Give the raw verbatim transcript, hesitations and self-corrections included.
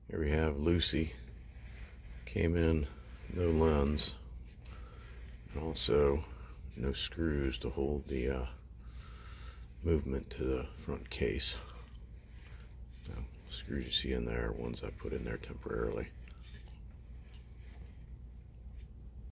Here we have Lucy. Came in no lens, and also no screws to hold the uh, movement to the front case. So, screws you see in there are ones I put in there temporarily.